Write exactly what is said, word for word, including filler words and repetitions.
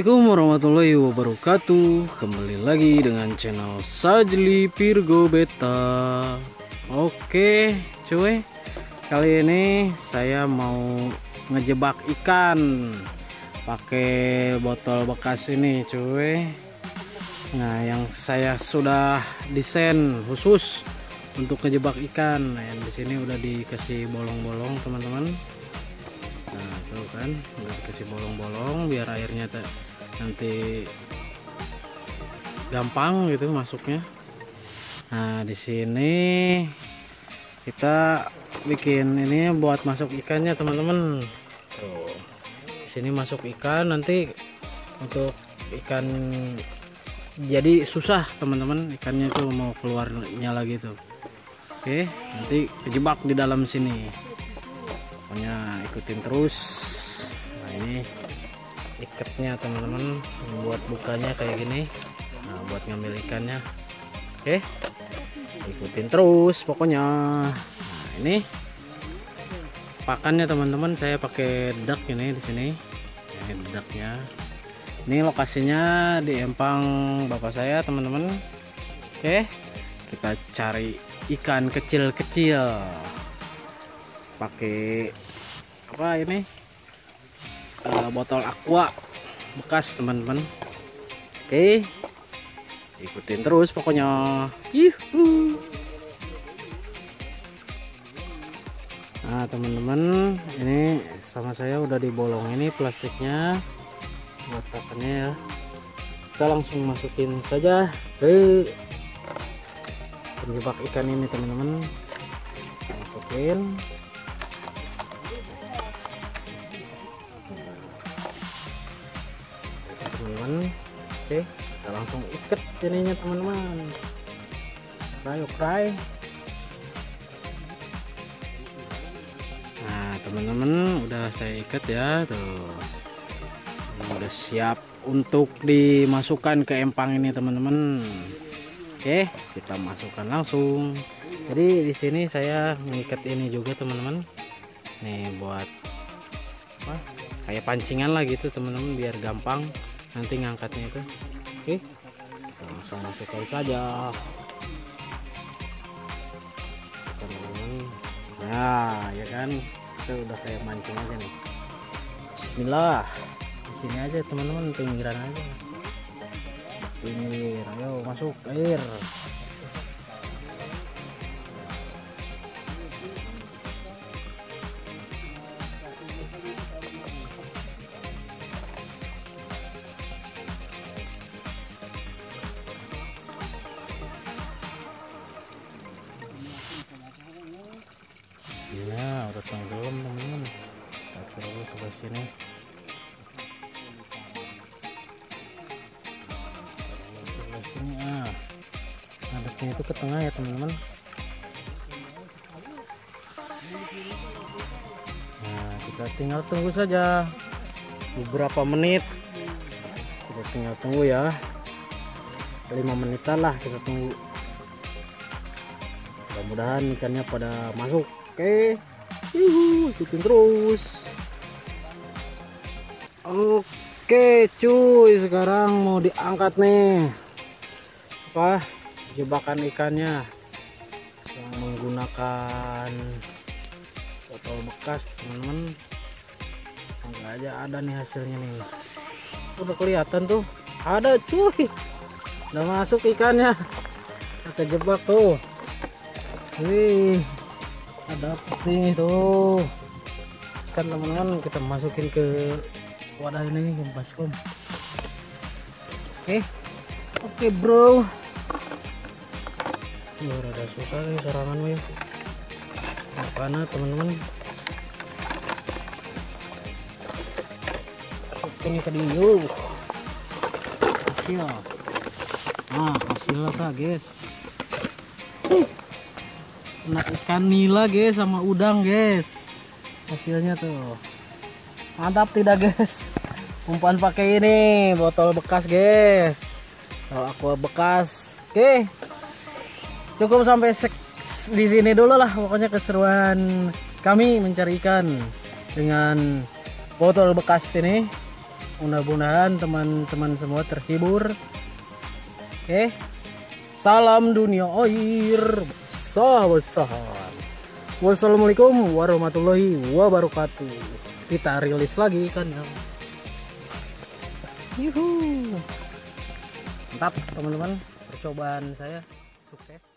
Assalamualaikum warahmatullahi wabarakatuh. Kembali lagi dengan channel Sajli Virgo Beta. Oke cuy, kali ini saya mau ngejebak ikan pakai botol bekas ini cuy. Nah, yang saya sudah desain khusus untuk ngejebak ikan. Nah, yang di sini udah dikasih bolong-bolong teman-teman. Nah tuh kan udah dikasih bolong-bolong biar airnya nanti gampang gitu masuknya. Nah di sini kita bikin ini buat masuk ikannya teman-teman. Tuh di sini masuk ikan, nanti untuk ikan jadi susah teman-teman, ikannya tuh mau keluarnya lagi tuh. Oke, nanti kejebak di dalam sini. Pokoknya ikutin terus. Nah ini ikatnya teman-teman, buat bukanya kayak gini. Nah buat ngambil ikannya. Oke, ikutin terus pokoknya. Nah ini pakannya teman-teman, saya pakai dak ini di sini. Ini daknya. Ini lokasinya di empang bapak saya teman-teman. Oke, kita cari ikan kecil-kecil pakai apa ini uh, botol aqua bekas teman-teman. Oke, ikutin terus pokoknya. Yuhu. Nah teman-teman, ini sama saya udah dibolong ini plastiknya buat pakannya ya. Kita langsung masukin saja ke penjebak ikan ini teman-teman. Masukin. Teman-teman, oke, kita langsung ikat jadinya teman-teman. Cry, cry. Nah teman-teman, udah saya ikat ya tuh. Ini udah siap untuk dimasukkan ke empang ini teman-teman. Oke, kita masukkan langsung. Jadi di sini saya mengikat ini juga teman-teman. Nih buat apa? Kayak pancingan lah gitu teman-teman, biar gampang nanti ngangkatnya itu. Oke, kita langsung masukkan saja teman-teman. Nah ya kan, itu udah kayak mancing aja nih. Bismillah, di sini aja teman-teman, pinggiran aja, pinggir. Ayo masuk air. Ya udah tenggelam teman-teman. Kita terus sebelah sini. Sebelah sini ah. Ngadepnya itu ke tengah ya teman-teman. Nah kita tinggal tunggu saja beberapa menit. Kita tinggal tunggu ya, lima menitan lah kita tunggu. Mudah-mudahan ikannya pada masuk. Oke, yuhu, ikutin terus. Oke cuy, sekarang mau diangkat nih apa jebakan ikannya yang menggunakan botol bekas teman-teman. Enggak aja ada nih hasilnya nih, udah kelihatan tuh ada cuy, udah masuk ikannya, kita jebak tuh. Wih, ada nih tuh kan teman-teman, kita masukin ke wadah ini ke baskom. Oke oke bro, ya rada susah nih serangan nih karena teman-teman. Oke nih ke dia hasil. Nah hasilnya kak guys, kena ikan nila guys sama udang guys, hasilnya tuh mantap tidak guys. Umpan pakai ini botol bekas guys, kalau aqua bekas. Oke, cukup sampai di sini dulu lah pokoknya keseruan kami mencari ikan dengan botol bekas ini. mudah-mudahan teman-teman semua terhibur. Oke, salam dunia air besar-besar. Wassalamualaikum warahmatullahi wabarakatuh. Kita rilis lagi kan ya. Yuhu. Mantap teman-teman, percobaan saya sukses.